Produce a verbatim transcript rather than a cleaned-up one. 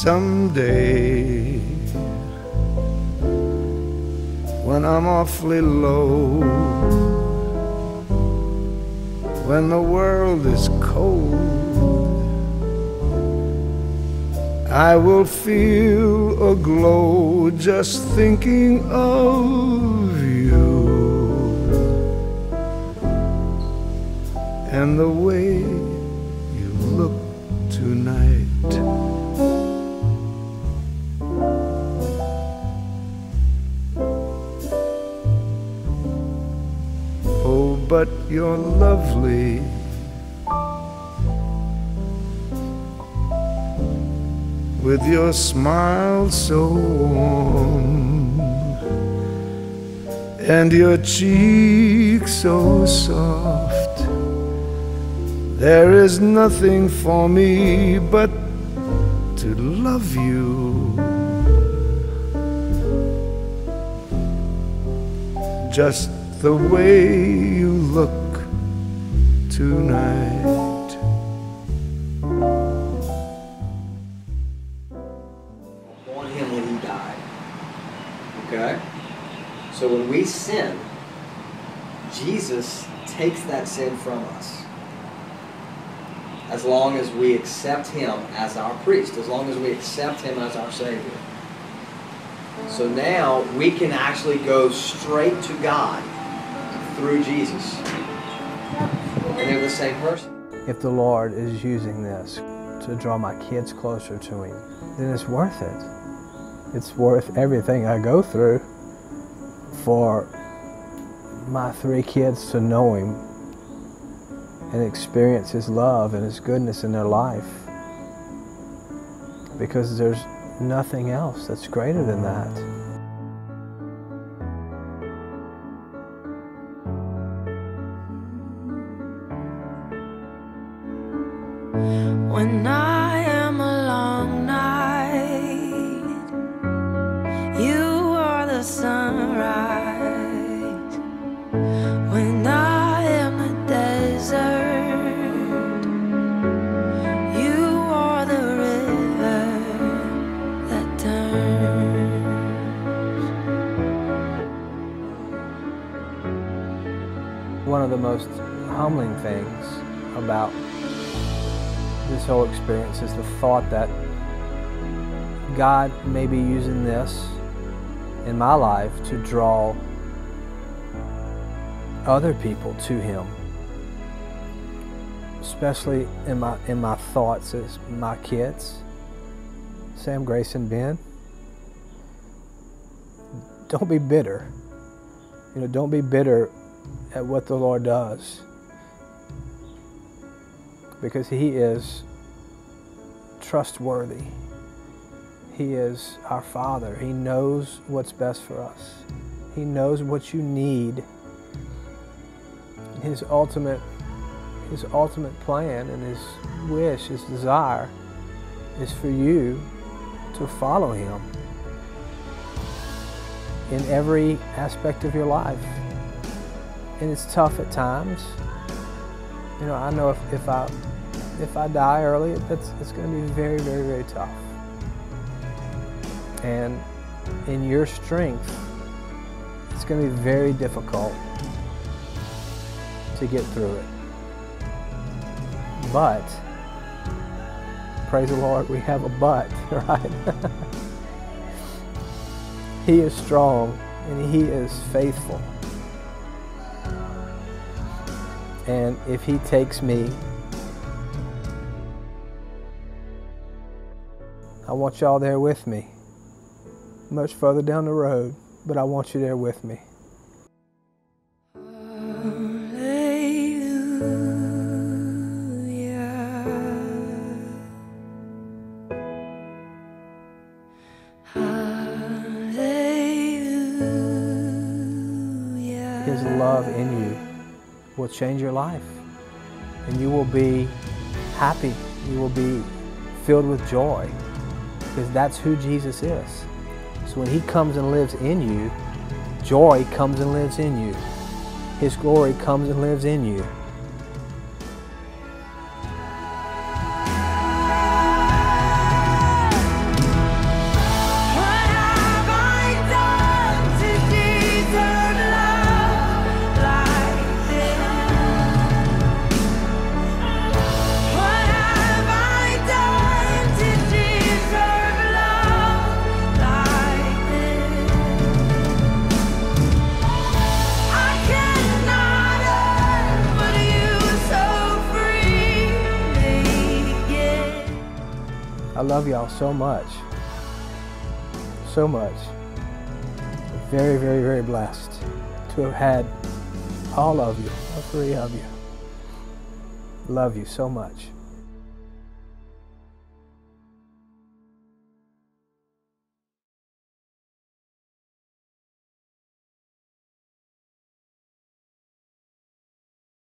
someday, when I'm awfully low, when the world is cold, I will feel a glow just thinking of you and the way you look tonight. Oh, but you're lovely, with your smile so warm and your cheek so soft. There is nothing for me but to love you, just the way you look tonight. On him when he died. Okay? So when we sin, Jesus takes that sin from us. As long as we accept him as our priest, as long as we accept him as our Savior. So now we can actually go straight to God through Jesus. And they're the same person. If the Lord is using this to draw my kids closer to him, then it's worth it. It's worth everything I go through for my three kids to know him and experience his love and his goodness in their life, because there's nothing else that's greater than that. When I am a long night, you are the sunrise. When I am a desert, you are the river that turns. One of the most humbling things about this whole experience is the thought that God may be using this in my life to draw other people to him, especially in my in my thoughts as my kids, Sam, Grace, and Ben. Don't be bitter. You know, don't be bitter at what the Lord does, because he is trustworthy. He is our Father. He knows what's best for us. He knows what you need. His ultimate, his ultimate plan and his wish, his desire is for you to follow him in every aspect of your life. And it's tough at times. You know, I know if, if I if I die early, that's it's going to be very, very, very tough. And in your strength, it's going to be very difficult to get through it. But praise the Lord, we have a but, right? He is strong and he is faithful. And if he takes me, I want y'all there with me. Much further down the road, but I want you there with me. His love in you will change your life, and you will be happy. You will be filled with joy, because that's who Jesus is. So when he comes and lives in you, joy comes and lives in you. His glory comes and lives in you. love y'all so much. So much. Very, very, very blessed to have had all of you, all three of you. Love you so much.